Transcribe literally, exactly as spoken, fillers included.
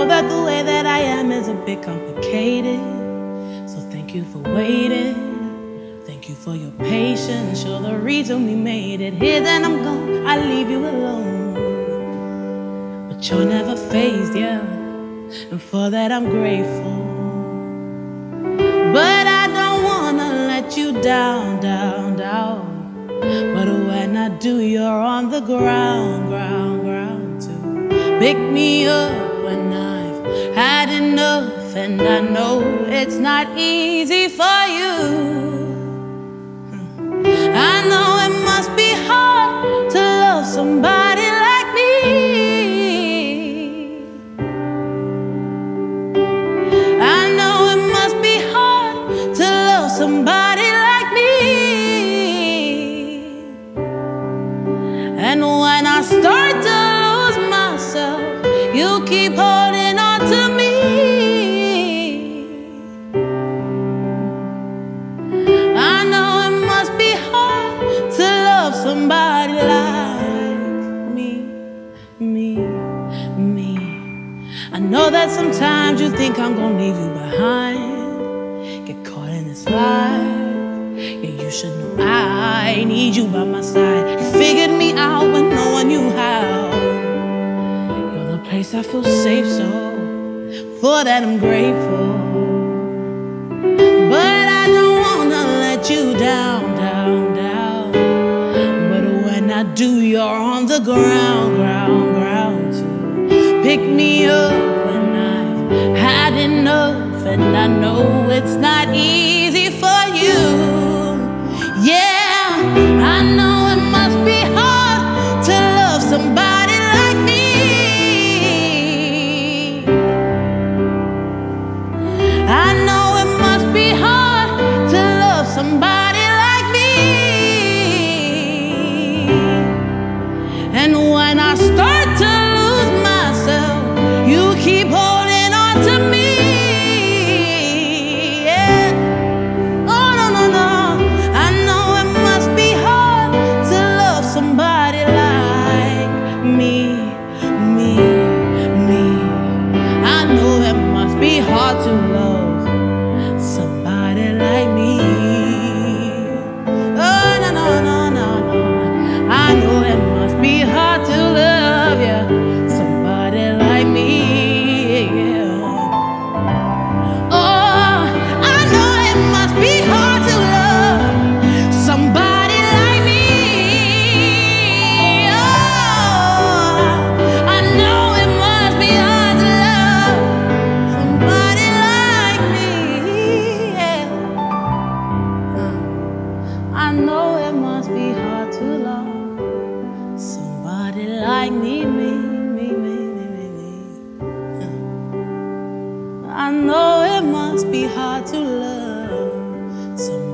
know that the way that I am is a bit complicated. So thank you for waiting. Thank you for your patience. You're the reason we made it here. Then I'm gone, I leave you alone. But you're never phased, yeah, and for that I'm grateful. But I don't wanna let you down, down, down. But when I do, you're on the ground, ground, ground too. Pick me up when I've had enough, and I know it's not easy for you. I know it must be hard to love somebody like me. I know it must be hard to love somebody like me. And when I start to lose myself, you keep holding on to me. I know it must be hard to love somebody like me, me, me. I know that sometimes you think I'm gonna leave you behind, get caught in this life. Yeah, you should know I need you by my side. You figured me out when no one knew how. You're the place I feel safe, so for that I'm grateful. But I don't wanna let you down, down, down. But when I do, you're on the ground, ground, ground too. Pick me up when I've had enough, and I know it's not easy for you. Yeah, I know it must be hard to love somebody like me. I know it must be hard to love somebody like me. And when I start to lose myself, you keep holding on to me. Yeah. Oh, no, no, no. I know it must be hard to love somebody like me, me, me. I know it must be hard to love somebody like me. Oh, no, no, no, no, no. I know it must be hard to love, yeah, somebody like me, yeah. Oh, I know it must be hard to love somebody like me. Oh, I know it must be hard to love somebody like me, yeah. I know it must be hard to love somebody like me, me, me, me, me, me, me. I know it must be hard to love somebody